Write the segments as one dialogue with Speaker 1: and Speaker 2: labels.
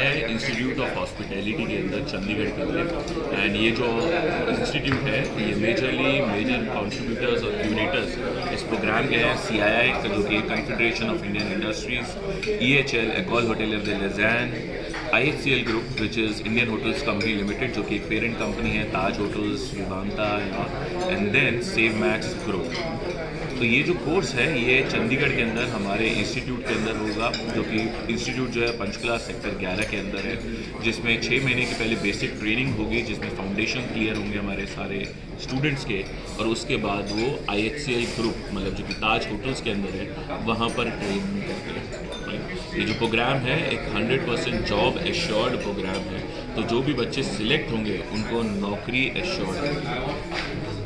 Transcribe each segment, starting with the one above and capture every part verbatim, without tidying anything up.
Speaker 1: है institute of hospitality के अंदर चंडीगढ़ के अंदर। एंड ये जो इंस्टीट्यूट है ये मेजरली मेजर कॉन्ट्रीब्यूटर्स और क्यूरेटर्स इस प्रोग्राम के हैं सी आई आई जो कि Confederation of Indian Industries, E H L Ecole hotel of the Lausanne, I H C L group which is Indian hotels company limited जो कि एक parent company है Taj hotels Vivanta, and then save Max group. तो ये जो course है ये चंडीगढ़ के अंदर हमारे इंस्टीट्यूट के अंदर होगा, जो कि इंस्टीट्यूट जो है पंचकुला सेक्टर ग्यारह के अंदर है, जिसमें छः महीने के पहले बेसिक ट्रेनिंग होगी जिसमें फाउंडेशन क्लियर होंगे हमारे सारे स्टूडेंट्स के, और उसके बाद वो I H C L group मतलब जो कि ताज होटल्स के अंदर है वहाँ पर ट्रेनिंग करते हैं। ये जो प्रोग्राम है एक hundred percent job assured program है, तो जो भी बच्चे सिलेक्ट होंगे उनको नौकरी एश्योर्ड है।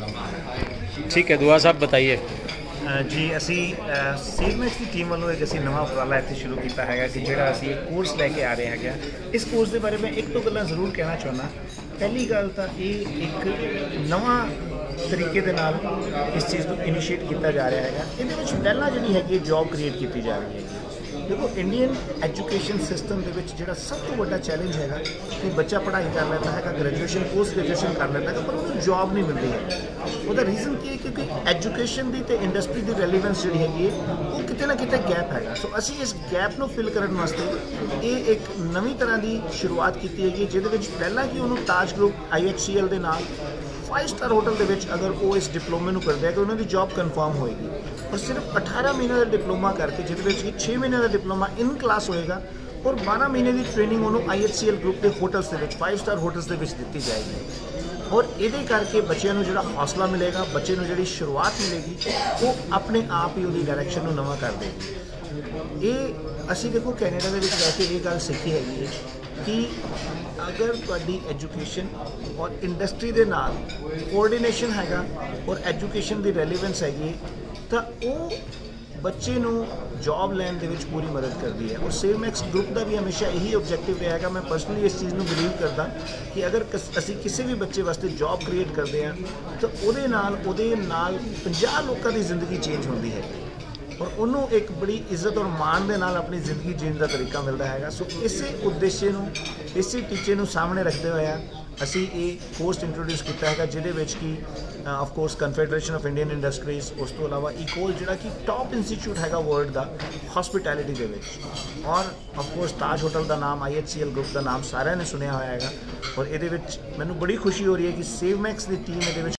Speaker 2: ठीक है, दुआ साहब बताइए।
Speaker 3: जी असी सेव मैक्स की टीम वालों एक असी नवा उपराला इत्थे शुरू किया है कि जोड़ा असी एक कोर्स लैके आ रहे हैं। इस कोर्स के बारे में एक तो गल्लां जरूर कहना चाहना। पहली गल तो ये एक नवा तरीके दे नाल इस चीज़ को इनिशिएट किया जा रहा है। ये पहला जी है जॉब क्रिएट की जा रही है। देखो इंडियन एजुकेशन सिस्टम के जो सब तो बड़ा चैलेंज है कि बच्चा पढ़ाई कर लेता है, ग्रेजुएशन पोस्ट ग्रेजुएशन कर लेता है, पर उसको जॉब नहीं मिल रही है। उसका रीज़न की है क्योंकि एजुकेशन की तो इंडस्ट्री की रेलीवेंस जी हैगी वो कितने ना कितने गैप है। सो असी इस गैप को फिल करने वास्ते ये एक नवी तरह की शुरुआत की है जिहदे विच पहला कि उन्होंने Taj group I H C L के नाल फाइव स्टार होटल के विच अगर वो इस डिप्लोमे को करते हैं तो उन्होंने जॉब कन्फर्म होएगी। और सिर्फ अठारह महीने का डिप्लोमा करके जिसमें छः महीने का डिप्लोमा इन क्लास होएगा और बारह महीने की ट्रेनिंग उन्होंने I H C L group के होटल्स के फाइव स्टार होटल्स के दी जाएगी। और ये करके बच्चों को जो हौसला मिलेगा, बच्चे को जी शुरुआत मिलेगी, वो अपने आप ही वो डायरैक्शन को नवा कर देगी। ये असी देखो कैनेडा के रह ये गल सीखी है कि अगर तुहाडी एजुकेशन और इंडस्ट्री के नाल कोऑर्डिनेशन हैगा और एजुकेशन की रेलीवेंस हैगी तो वो बच्चे नू जॉब लैन दे विच पूरी मदद करती है। और सेव मैक्स ग्रुप का भी हमेशा यही ऑब्जेक्टिव रहेगा। मैं पर्सनली इस चीज़ में बिलीव करता कि अगर असी किसी भी बच्चे वास्ते जॉब क्रिएट करते हैं तो उहदे नाल उहदे नाल पचास लोगों की जिंदगी चेंज होती है और उन्होंने एक बड़ी इज्जत और मान के नाल अपनी जिंदगी जीने का तरीका मिलता है। सो इसी उद्देश्य को इसी टीचे को सामने रखते हुए असी ये कोर्स इंट्रोड्यूस किया है जिहदे विच कि of course Confederation of Indian Industries, उस तो अलावा इकोल जिहड़ा कि टॉप इंस्टीट्यूट है वर्ल्ड का हॉस्पिटैलिटी के विच, और ऑफकोर्स ताज होटल का नाम, I H C L group का नाम सारे ने सुनिया हुआ है। और ये मैनू बड़ी खुशी हो रही है कि सेव मैक्स की टीम ये